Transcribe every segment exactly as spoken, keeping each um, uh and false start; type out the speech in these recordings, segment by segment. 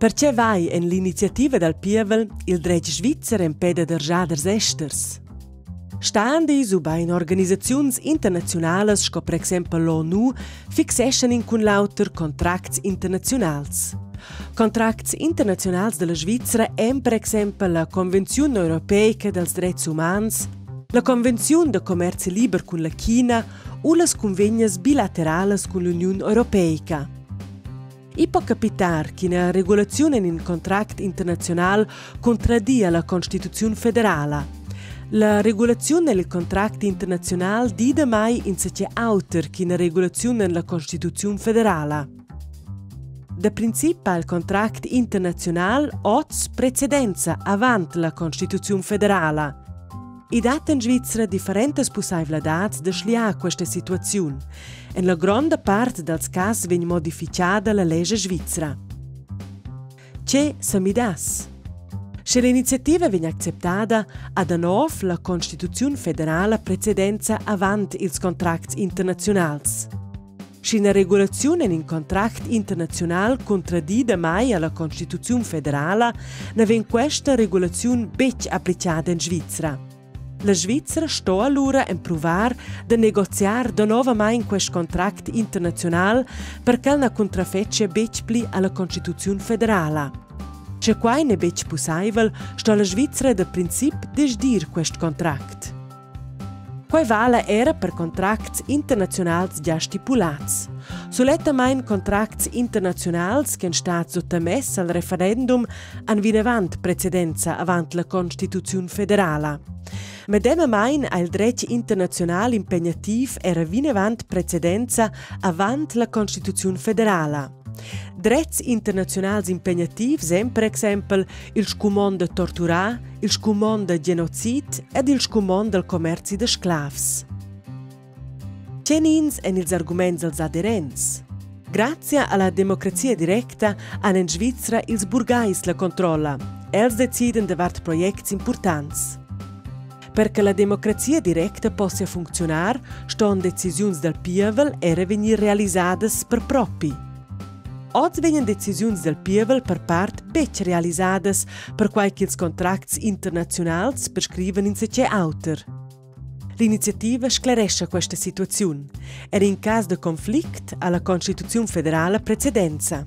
Perché vai en l'iniziativa dal Pievel il dretg svizzer en peda d'arschaders esters? Standi su bei in organisaziuns internazionales, sco per exempel l'ONU, fixeschen in cun lauter contracts internazionals. Contracts internazionals della Svizzera en per exempel la Convenzione Europeica dels Drets Umans, la Convenzione de Commerci Liber cun la China o las convegnas bilaterales cun l'Unione Europeica. I può capitar che una regolazione in un contract internazionale contraddia la Costituzione federale. La regolazione del contract internazionale dida mai in sé auter che una regolazione nella Costituzione federale. Da principio il contract internazionale ha precedenza avanti la Costituzione federale. I dati in Svizzera differenti possibilità di sliare questa situazione. In la grande parte dei casi viene modificata la legge svizzera. C'è samidas. Se l'iniziativa viene accettata, ad nuovo la Costituzione federale precedenza avanti i contratti internazionali. Se una regolazione in un contratto internazionale contraddida mai alla Costituzione federale, ne viene questa regolazione bec applicata in Svizzera. La Svizzera sta allora a provare di negoziare di nuovo mai in questo contratto internazionale perché non contraffecce bec pli alla Costituzione federale. Se quai ne bec possibile, sta la Svizzera da principio desdir questo contratto. Quai vale era per contratti internazionali già stipulati. Solettamain contratti internazionali che sono stati sottomessi al referendum hanno vinevant precedenza avanti la Costituzione federale. Medema main al dretg internazionale impegnativ era vinevant precedenza avanti la Costituzione federale. Drets internazionals impegnativ sem per exempel il scumon de torturà, il scumon de genocid ed il scumon del commerci de sclavs. Cenins en ils arguments als aderents. Grazie alla democrazia diretta hanno in Svizzera ils burgais la controlla. Els deciden davart projects importants. Perché la democrazia diretta possa funzionare, ston decisiuns del Pievel era venir realisadas per propi. Oggi vengono decisioni del Pievel per parte bec realisadas per qualche contracts internazionali prescriven in sé auter. L'iniziativa sclaresce questa situazione. Era in caso di conflitto alla Costituzione federale precedenza.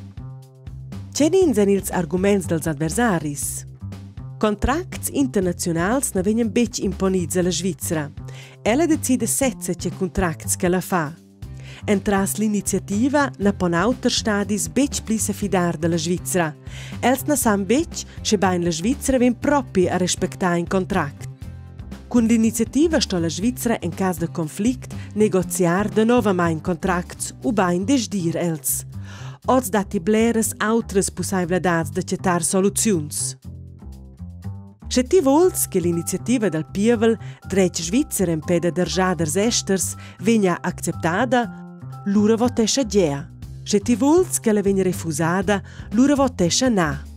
C'erano gli argomenti dels adversaris. Contracts internazionali ne vengono bec imponiti alla Svizzera. Ella decide sezze che contracts che la fa. Entras l'iniziativa ne pon auter stadis bec pli se fidar della Svizzera. Els ne san bec che bain la Svizzera ven propi a respectar in contract. Con l'iniziativa sto la Svizzera in caso di conflict negoziar de nova mai in contracts u bain desdir els. Oz dati bleres autres possibilidades de cettar soluziuns. Se ti vols che l'iniziativa del Pievel dretg Svizzera in peda d'arschaders esters venga acceptada, l'ura votescha gea. Se ti vols che la venga refusada, l'ura votescha na.